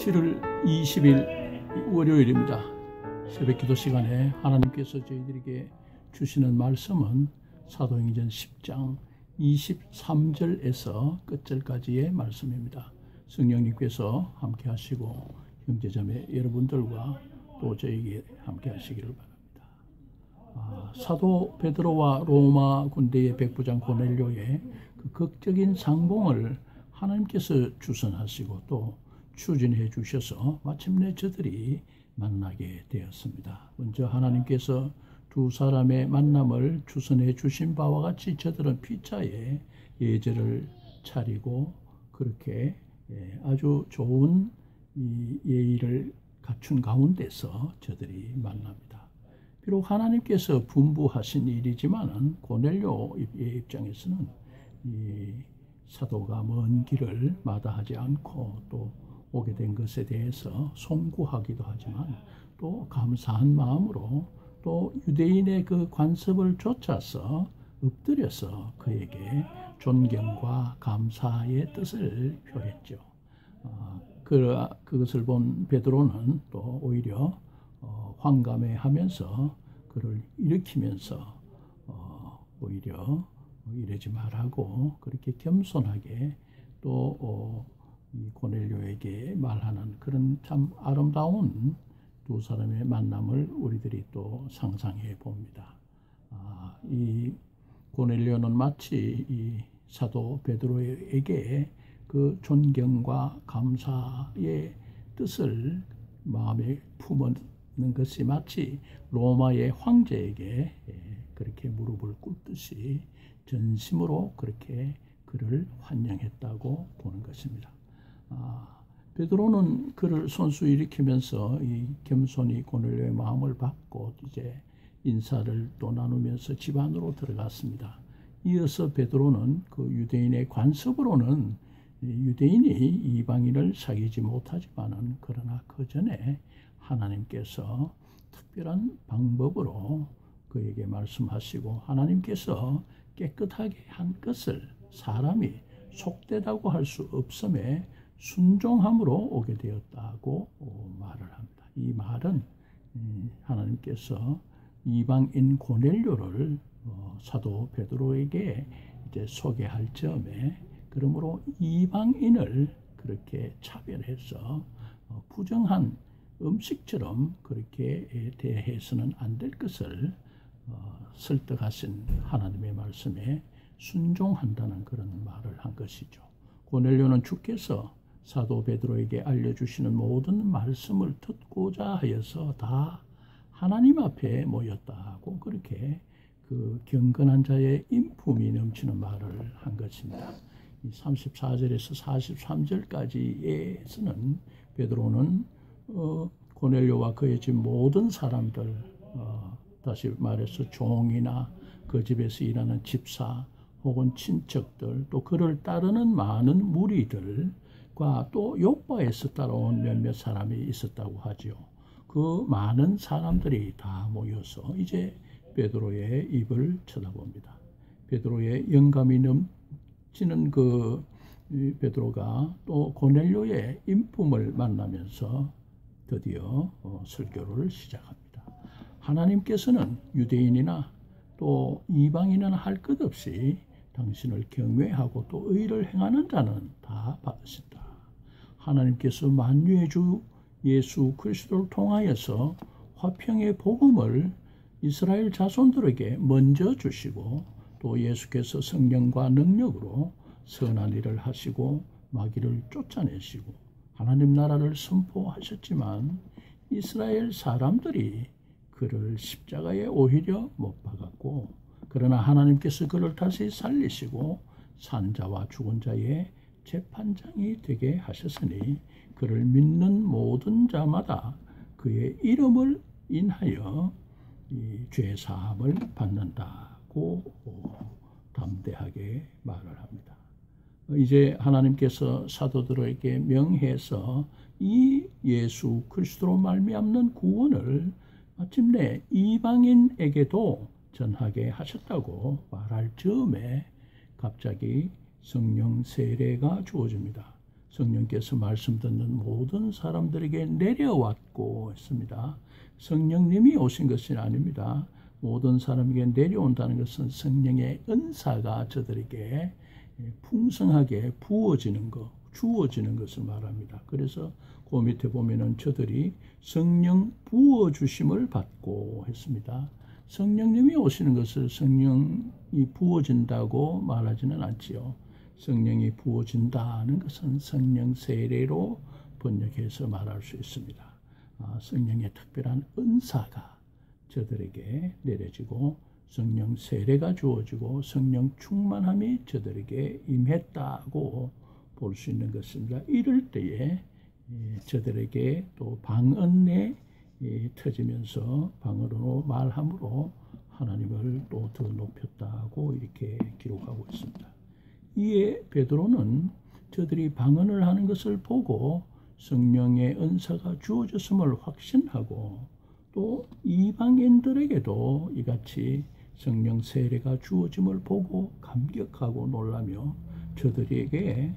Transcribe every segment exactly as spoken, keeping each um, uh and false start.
칠월 이십일 월요일입니다. 새벽기도 시간에 하나님께서 저희들에게 주시는 말씀은 사도행전 십 장 이십삼 절에서 끝절까지의 말씀입니다. 성령님께서 함께 하시고 형제자매 여러분들과 또 저에게 함께 하시기를 바랍니다. 아, 사도 베드로와 로마 군대의 백부장 고넬료의 그 극적인 상봉을 하나님께서 주선하시고 또 추진해 주셔서 마침내 저들이 만나게 되었습니다. 먼저 하나님께서 두 사람의 만남을 주선해 주신 바와 같이 저들은 피차에 예절을 차리고 그렇게 아주 좋은 예의를 갖춘 가운데서 저들이 만납니다. 비록 하나님께서 분부하신 일이지만은 고넬료의 입장에서는 이 사도가 먼 길을 마다하지 않고 또 오게 된 것에 대해서 송구하기도 하지만 또 감사한 마음으로 또 유대인의 그 관습을 좇아서 엎드려서 그에게 존경과 감사의 뜻을 표했죠. 어, 그, 그것을 본 베드로는 또 오히려 어, 황감해하면서 그를 일으키면서 어, 오히려 이러지 말라고 그렇게 겸손하게 또 어, 이 고넬료에게 말하는 그런 참 아름다운 두 사람의 만남을 우리들이 또 상상해 봅니다. 아, 이 고넬료는 마치 이 사도 베드로에게 그 존경과 감사의 뜻을 마음에 품는 것이 마치 로마의 황제에게 그렇게 무릎을 꿇듯이 전심으로 그렇게 그를 환영했다고 보는 것입니다. 아, 베드로는 그를 손수 일으키면서 이 겸손히 고넬료의 마음을 받고 이제 인사를 또 나누면서 집 안으로 들어갔습니다. 이어서 베드로는 그 유대인의 관습으로는 유대인이 이방인을 사귀지 못하지만은 그러나 그 전에 하나님께서 특별한 방법으로 그에게 말씀하시고 하나님께서 깨끗하게 한 것을 사람이 속되다고 할 수 없음에 순종함으로 오게 되었다고 말을 합니다. 이 말은 하나님께서 이방인 고넬료를 사도 베드로에게 이제 소개할 점에 그러므로 이방인을 그렇게 차별해서 부정한 음식처럼 그렇게 대해서는 안 될 것을 설득하신 하나님의 말씀에 순종한다는 그런 말을 한 것이죠. 고넬료는 주께서 사도 베드로에게 알려주시는 모든 말씀을 듣고자 하여서 다 하나님 앞에 모였다고 그렇게 그 경건한 자의 인품이 넘치는 말을 한 것입니다. 이 삼십사 절에서 사십삼 절까지에서는 베드로는 어, 고넬료와 그의 집 모든 사람들 어, 다시 말해서 종이나 그 집에서 일하는 집사 혹은 친척들 또 그를 따르는 많은 무리들과 또 욥바에서 따라온 몇몇 사람이 있었다고 하죠. 그 많은 사람들이 다 모여서 이제 베드로의 입을 쳐다봅니다. 베드로의 영감이 넘치는 그 베드로가 또 고넬료의 인품을 만나면서 드디어 설교를 시작합니다. 하나님께서는 유대인이나 또 이방인은 할 것 없이 당신을 경외하고 또 의를 행하는 자는 다 받으신다. 하나님께서 만유의 주 예수 그리스도를 통하여서 화평의 복음을 이스라엘 자손들에게 먼저 주시고 또 예수께서 성령과 능력으로 선한 일을 하시고 마귀를 쫓아내시고 하나님 나라를 선포하셨지만 이스라엘 사람들이 그를 십자가에 오히려 못 박았고 그러나 하나님께서 그를 다시 살리시고 산자와 죽은 자의 재판장이 되게 하셨으니 그를 믿는 모든 자마다 그의 이름을 인하여 이 죄사함을 받는다고 담대하게 말을 합니다. 이제 하나님께서 사도들에게 명해서 이 예수 그리스도로 말미암는 구원을 마침내 이방인에게도 전하게 하셨다고 말할 즈음에 갑자기 성령 세례가 주어집니다. 성령께서 말씀 듣는 모든 사람들에게 내려왔고 했습니다. 성령님이 오신 것이 아닙니다. 모든 사람에게 내려온다는 것은 성령의 은사가 저들에게 풍성하게 부어지는 것, 주어지는 것을 말합니다. 그래서 그 밑에 보면은 저들이 성령 부어주심을 받고 했습니다. 성령님이 오시는 것을 성령이 부어진다고 말하지는 않지요. 성령이 부어진다는 것은 성령 세례로 번역해서 말할 수 있습니다. 아, 성령의 특별한 은사가 저들에게 내려지고 성령 세례가 주어지고 성령 충만함이 저들에게 임했다고 볼 수 있는 것입니다. 이럴 때에 저들에게 또 방언에 터지면서 방언으로 말함으로 하나님을 또 더 높였다고 이렇게 기록하고 있습니다. 이에 베드로는 저들이 방언을 하는 것을 보고 성령의 은사가 주어졌음을 확신하고 또 이방인들에게도 이같이 성령 세례가 주어짐을 보고 감격하고 놀라며 저들에게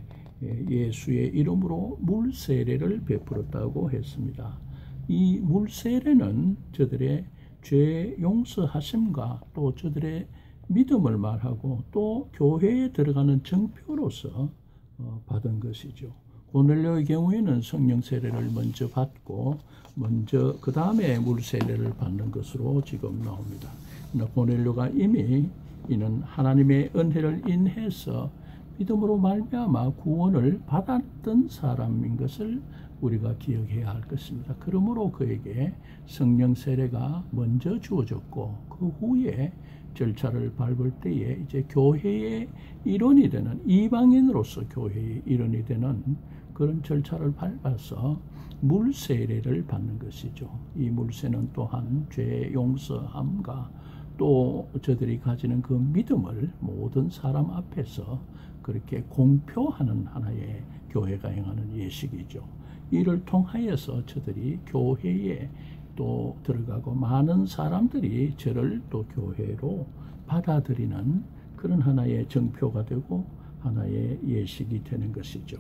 예수의 이름으로 물 세례를 베풀었다고 했습니다. 이 물 세례는 저들의 죄 용서하심과 또 저들의 믿음을 말하고 또 교회에 들어가는 정표로서 받은 것이죠. 고넬료의 경우에는 성령 세례를 먼저 받고 먼저 그 다음에 물 세례를 받는 것으로 지금 나옵니다. 고넬료가 이미 이는 하나님의 은혜를 인해서 믿음으로 말미암아 구원을 받았던 사람인 것을 우리가 기억해야 할 것입니다. 그러므로 그에게 성령 세례가 먼저 주어졌고 그 후에 절차를 밟을 때에 이제 교회의 일원이 되는 이방인으로서 교회의 일원이 되는 그런 절차를 밟아서 물 세례를 받는 것이죠. 이 물세는 또한 죄 용서함과 또 저들이 가지는 그 믿음을 모든 사람 앞에서 그렇게 공표하는 하나의 교회가 행하는 예식이죠. 이를 통하여서 저들이 교회에 또 들어가고 많은 사람들이 저를 또 교회로 받아들이는 그런 하나의 정표가 되고 하나의 예식이 되는 것이죠.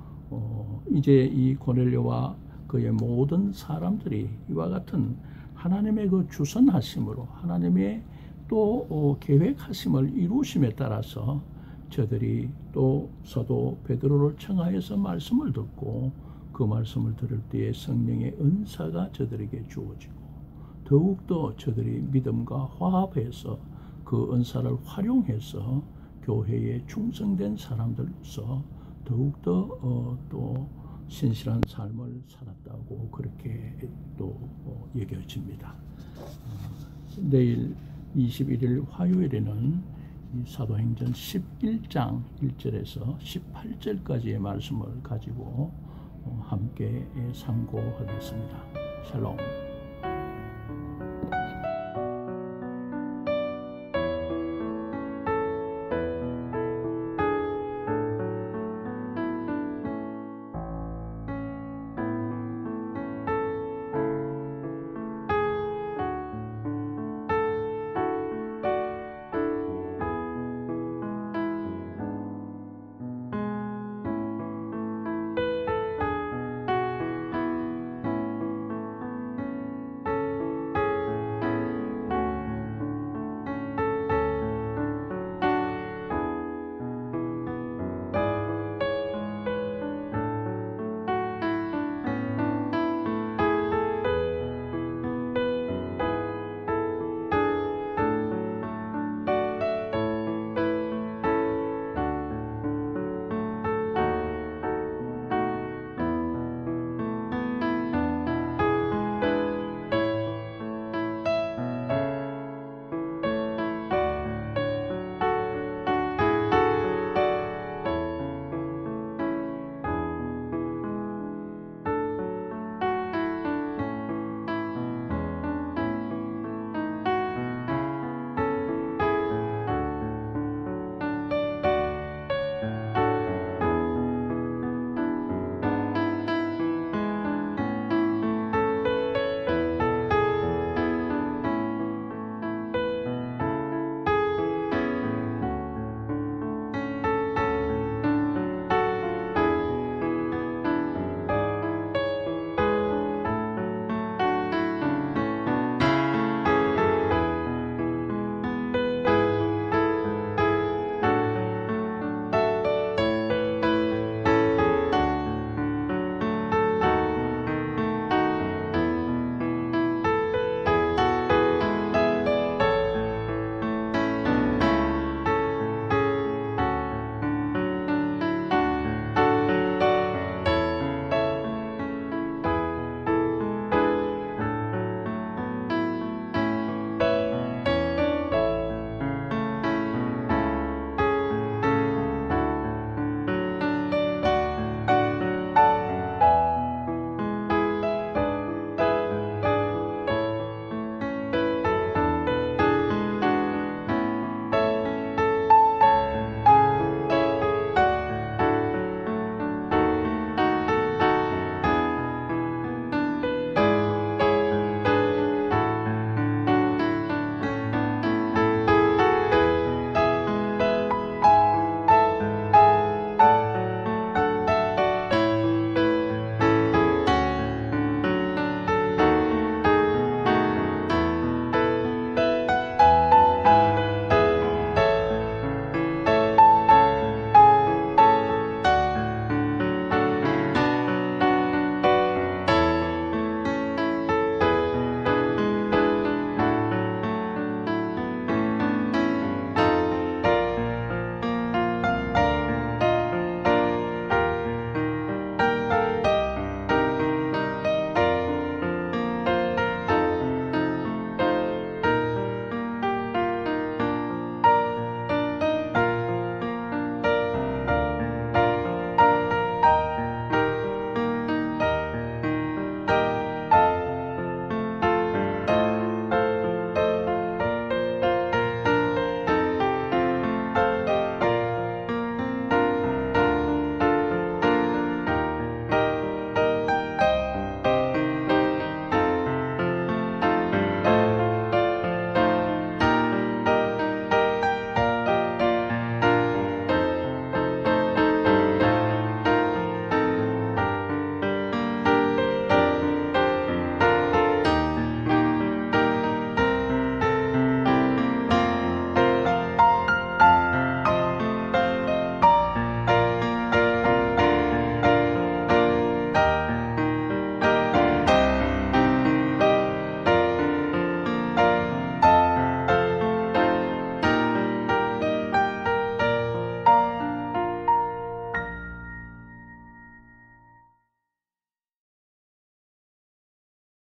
어, 이제 이 고넬료와 그의 모든 사람들이 이와 같은 하나님의 그 주선하심으로 하나님의 또 어, 계획하심을 이루심에 따라서 저들이 또 사도 베드로를 청하여서 말씀을 듣고 그 말씀을 들을 때에 성령의 은사가 저들에게 주어지고 더욱더 저들이 믿음과 화합해서 그 은사를 활용해서 교회에 충성된 사람들로서 더욱더 어, 또 신실한 삶을 살았다고 그렇게 또 어, 여겨집니다. 어, 내일 이십일 일 화요일에는 사도행전 십일 장 일 절에서 십팔 절까지의 말씀을 가지고 함께 상고하겠습니다. 샬롬.